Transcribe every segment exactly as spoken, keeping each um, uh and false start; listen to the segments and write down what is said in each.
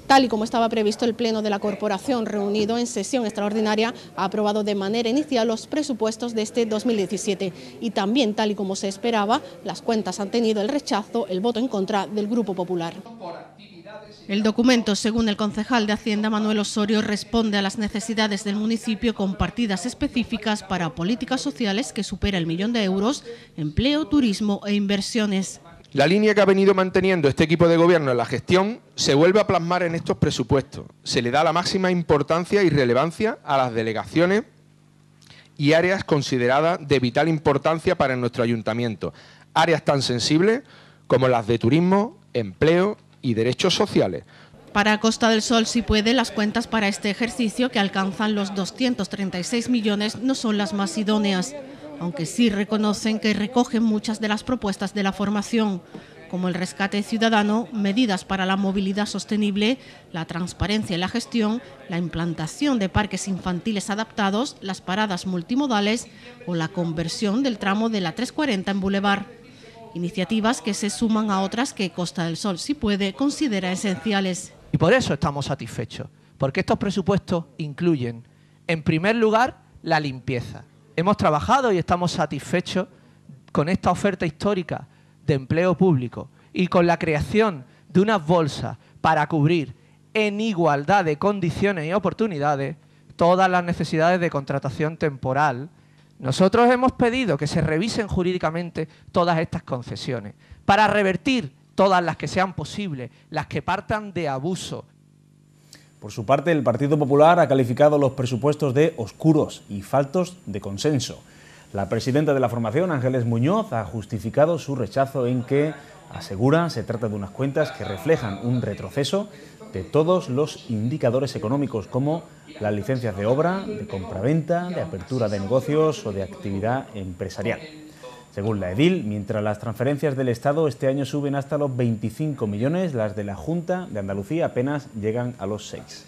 Tal y como estaba previsto, el Pleno de la Corporación, reunido en sesión extraordinaria, ha aprobado de manera inicial los presupuestos de este dos mil diecisiete y también, tal y como se esperaba, las cuentas han tenido el rechazo, el voto en contra del Grupo Popular. El documento, según el concejal de Hacienda Manuel Osorio, responde a las necesidades del municipio con partidas específicas para políticas sociales que supera el millón de euros, empleo, turismo e inversiones. La línea que ha venido manteniendo este equipo de gobierno en la gestión se vuelve a plasmar en estos presupuestos. Se le da la máxima importancia y relevancia a las delegaciones y áreas consideradas de vital importancia para nuestro ayuntamiento. Áreas tan sensibles como las de turismo, empleo y derechos sociales. Para Costa del Sol, si puede, las cuentas para este ejercicio, que alcanzan los doscientos treinta y seis millones, no son las más idóneas, aunque sí reconocen que recogen muchas de las propuestas de la formación, como el rescate ciudadano, medidas para la movilidad sostenible, la transparencia en la gestión, la implantación de parques infantiles adaptados, las paradas multimodales o la conversión del tramo de la trescientos cuarenta en Boulevard. Iniciativas que se suman a otras que Costa del Sol, si puede, considera esenciales. Y por eso estamos satisfechos, porque estos presupuestos incluyen, en primer lugar, la limpieza. Hemos trabajado y estamos satisfechos con esta oferta histórica de empleo público y con la creación de unas bolsas para cubrir en igualdad de condiciones y oportunidades todas las necesidades de contratación temporal. Nosotros hemos pedido que se revisen jurídicamente todas estas concesiones para revertir todas las que sean posibles, las que partan de abuso. Por su parte, el Partido Popular ha calificado los presupuestos de oscuros y faltos de consenso. La presidenta de la formación, Ángeles Muñoz, ha justificado su rechazo en que, asegura, se trata de unas cuentas que reflejan un retroceso de todos los indicadores económicos, como las licencias de obra, de compraventa, de apertura de negocios o de actividad empresarial. Según la edil, mientras las transferencias del Estado este año suben hasta los veinticinco millones, las de la Junta de Andalucía apenas llegan a los seis.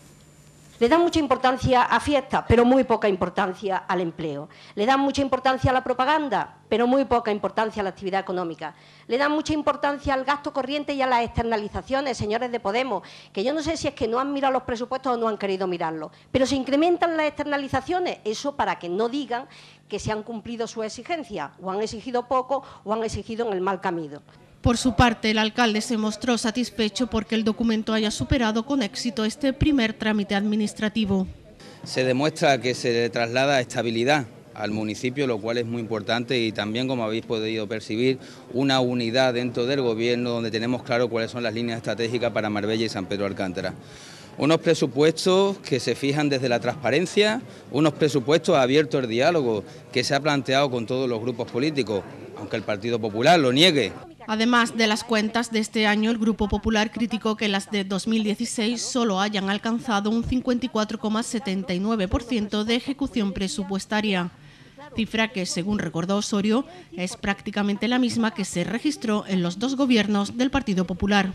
Le dan mucha importancia a fiestas, pero muy poca importancia al empleo. Le dan mucha importancia a la propaganda, pero muy poca importancia a la actividad económica. Le dan mucha importancia al gasto corriente y a las externalizaciones, señores de Podemos, que yo no sé si es que no han mirado los presupuestos o no han querido mirarlos, pero se incrementan las externalizaciones, eso para que no digan que se han cumplido sus exigencias, o han exigido poco o han exigido en el mal camino. Por su parte, el alcalde se mostró satisfecho porque el documento haya superado con éxito este primer trámite administrativo. Se demuestra que se le traslada estabilidad al municipio, lo cual es muy importante, y también, como habéis podido percibir, una unidad dentro del gobierno donde tenemos claro cuáles son las líneas estratégicas para Marbella y San Pedro Alcántara. Unos presupuestos que se fijan desde la transparencia, unos presupuestos abiertos al diálogo que se ha planteado con todos los grupos políticos, aunque el Partido Popular lo niegue. Además de las cuentas de este año, el Grupo Popular criticó que las de dos mil dieciséis solo hayan alcanzado un cincuenta y cuatro coma setenta y nueve por ciento de ejecución presupuestaria, cifra que, según recordó Osorio, es prácticamente la misma que se registró en los dos gobiernos del Partido Popular.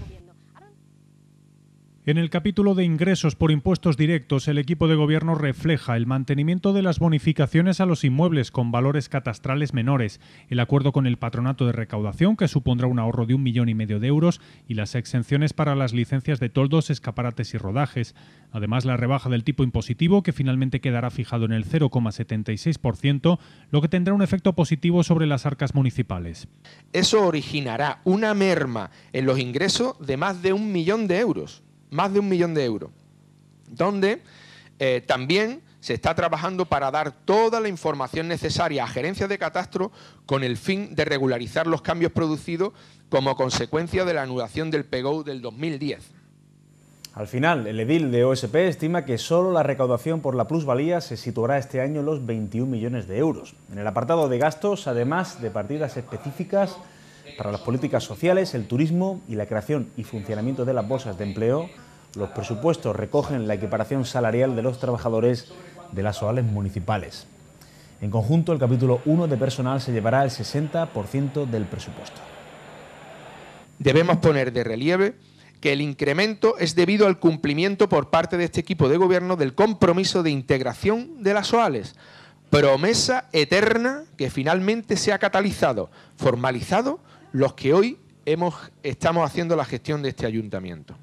En el capítulo de ingresos por impuestos directos, el equipo de gobierno refleja el mantenimiento de las bonificaciones a los inmuebles con valores catastrales menores, el acuerdo con el patronato de recaudación, que supondrá un ahorro de un millón y medio de euros, y las exenciones para las licencias de toldos, escaparates y rodajes. Además, la rebaja del tipo impositivo, que finalmente quedará fijado en el cero coma setenta y seis por ciento, lo que tendrá un efecto positivo sobre las arcas municipales. Eso originará una merma en los ingresos de más de un millón de euros. Más de un millón de euros, donde eh, también se está trabajando para dar toda la información necesaria a gerencias de catastro con el fin de regularizar los cambios producidos como consecuencia de la anulación del P G O del dos mil diez. Al final, el edil de O S P estima que solo la recaudación por la plusvalía se situará este año en los veintiún millones de euros. En el apartado de gastos, además de partidas específicas para las políticas sociales, el turismo y la creación y funcionamiento de las bolsas de empleo, los presupuestos recogen la equiparación salarial de los trabajadores de las OALes municipales. En conjunto, el capítulo uno de personal se llevará el sesenta por ciento del presupuesto. Debemos poner de relieve que el incremento es debido al cumplimiento por parte de este equipo de gobierno del compromiso de integración de las OALes, promesa eterna que finalmente se ha catalizado, formalizado, los que hoy hemos, estamos haciendo la gestión de este ayuntamiento.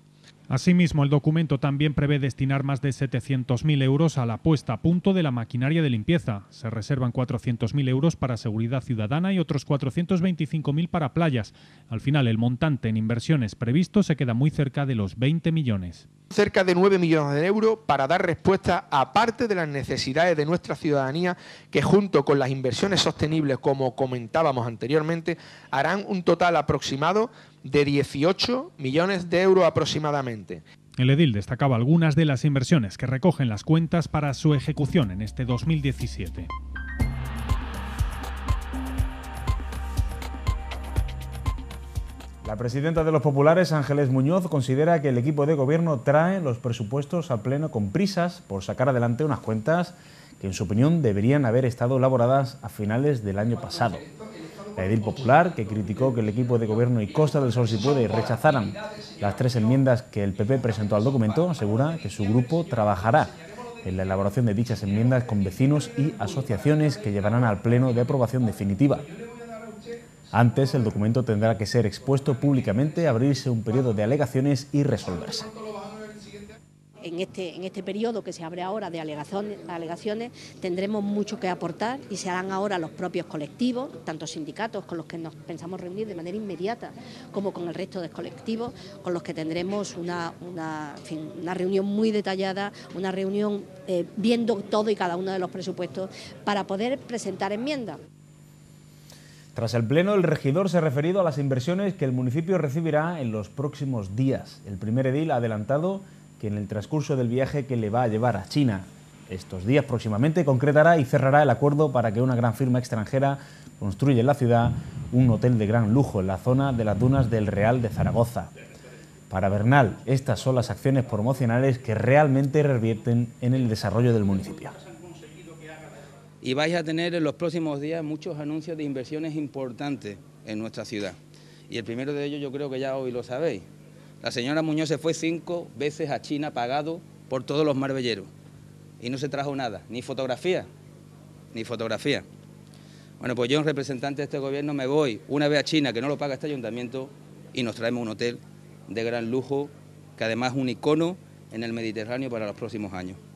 Asimismo, el documento también prevé destinar más de setecientos mil euros a la puesta a punto de la maquinaria de limpieza. Se reservan cuatrocientos mil euros para seguridad ciudadana y otros cuatrocientos veinticinco mil para playas. Al final, el montante en inversiones previsto se queda muy cerca de los veinte millones. Cerca de nueve millones de euros para dar respuesta a parte de las necesidades de nuestra ciudadanía, que junto con las inversiones sostenibles, como comentábamos anteriormente, harán un total aproximado de dieciocho millones de euros aproximadamente. El edil destacaba algunas de las inversiones que recogen las cuentas para su ejecución en este dos mil diecisiete. La presidenta de los populares, Ángeles Muñoz, considera que el equipo de gobierno trae los presupuestos a pleno con prisas por sacar adelante unas cuentas que, en su opinión, deberían haber estado elaboradas a finales del año pasado. La edil popular, que criticó que el equipo de gobierno y Costa del Sol si puede rechazaran las tres enmiendas que el P P presentó al documento, asegura que su grupo trabajará en la elaboración de dichas enmiendas con vecinos y asociaciones que llevarán al pleno de aprobación definitiva. Antes, el documento tendrá que ser expuesto públicamente, abrirse un periodo de alegaciones y resolverse. En este, en este periodo que se abre ahora de alegaciones, alegaciones tendremos mucho que aportar y se harán ahora los propios colectivos, tanto sindicatos con los que nos pensamos reunir de manera inmediata como con el resto de colectivos, con los que tendremos una, una, en fin, una reunión muy detallada, una reunión eh, viendo todo y cada uno de los presupuestos para poder presentar enmiendas. Tras el pleno, el regidor se ha referido a las inversiones que el municipio recibirá en los próximos días. El primer edil ha adelantado que en el transcurso del viaje que le va a llevar a China estos días próximamente concretará y cerrará el acuerdo para que una gran firma extranjera construya en la ciudad un hotel de gran lujo en la zona de las dunas del Real de Zaragoza. Para Bernal, estas son las acciones promocionales que realmente revierten en el desarrollo del municipio. Y vais a tener en los próximos días muchos anuncios de inversiones importantes en nuestra ciudad. Y el primero de ellos yo creo que ya hoy lo sabéis. La señora Muñoz se fue cinco veces a China pagado por todos los marbelleros y no se trajo nada, ni fotografía, ni fotografía. Bueno, pues yo en representante de este gobierno me voy una vez a China, que no lo paga este ayuntamiento, y nos traemos un hotel de gran lujo, que además es un icono en el Mediterráneo para los próximos años.